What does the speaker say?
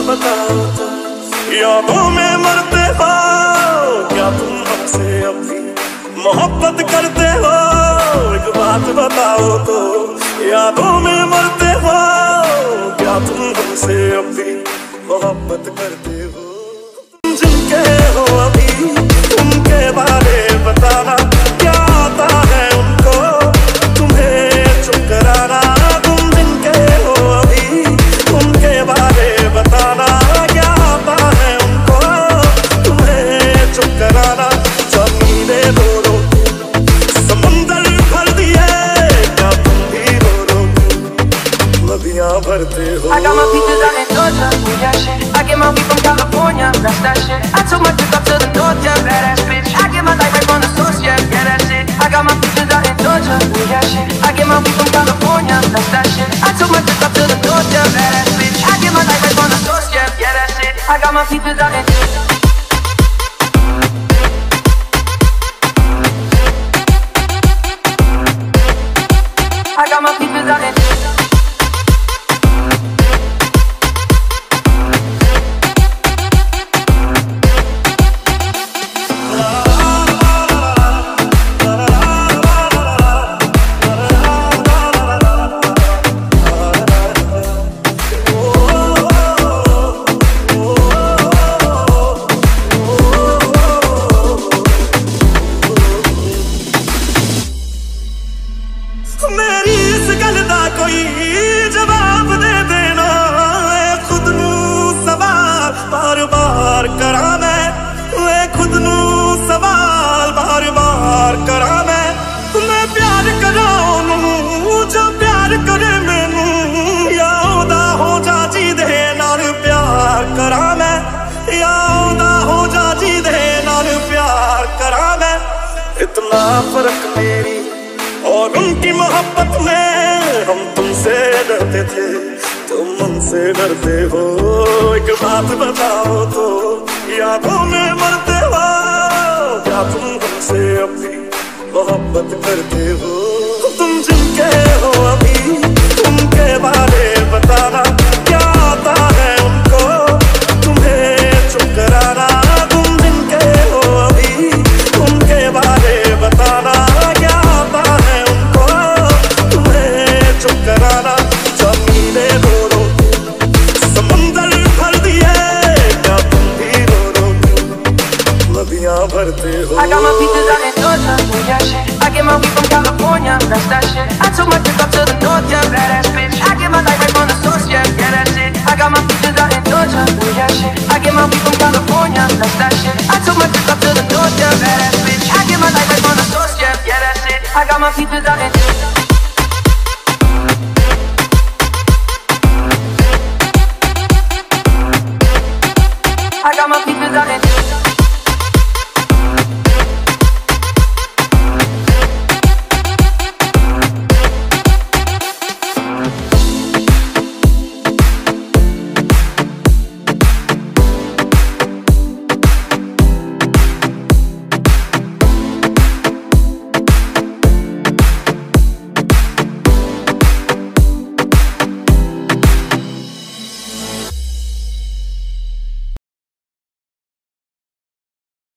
बताओ तुम, यादों में मरते हो क्या तुम हमसे अब भी मोहब्बत करते हो? एक बात बताओ तो, यादों में मरते हो क्या तुम हमसे अब भी मोहब्बत करते हो? तुम जिनके हो अभी उनके बारे बताना, क्या आता है उनको तुम्हें चुप कराना? तुम जिनके हो अभी उनके बारे बताना, क्या आता है उनको तुम्हें चुप कराना? जमीनें रो रो समुंदर भर दिए, क्या तुम भी रो रो नदियां भरते हो? I got my peaches out in Georgia, yeah shit. I get my weed from California, that's that shit. I took my trip up to the north, yeah, badass bitch. I get my life right from the source, yeah, that's it. I got my peaches out in Georgia, yeah shit. I get my weed from California, that's that shit. I took my trip up to the north, yeah, badass bitch. I get my life right from the source, yeah, that's it. I got my peaches out in I got my peaches out in मेरी इस गल दा कोई जवाब दे देना, खुद नू सवाल बार बार करा मैं खुद नू सवाल बार बार करा मैं प्यार करा ओनू जो प्यार करे मैनू, या ओदा हो जा जी दे नाल प्यार करा मैं, या ओदा हो जा जी दे नाल प्यार करा मैं। इतना फर्क मेरी और उनकी मोहब्बत में, हम तुमसे डरते थे तुम हमसे डरते हो। एक बात बताओ तो, यादों में मरते हो क्या तुम हमसे अब भी मोहब्बत करते हो? तुम जिनके हो अभी उनके बारे बताना, क्या आता है उनको तुम्हें चुप कराना? तुम जिनके हो अभी उनके बारे बताना, क्या आता है उनको तुम्हें चुप कराना? जमीनें रो रो समुंदर भर दिए, क्या तुम भी रो रो नदियां भरते हो? I got my peaches out in Georgia, yeah shit. I get my weed from California, that's that shit. I took my trip up to the north, yeah, badass bitch. I get my life right from the source, yeah, that's it. I got my peaches out in Georgia, yeah shit. I get my weed from California, that's that shit. I took my trip up to the north, yeah, badass bitch. I get my life right from the source, yeah, that's it. I got my peaches out in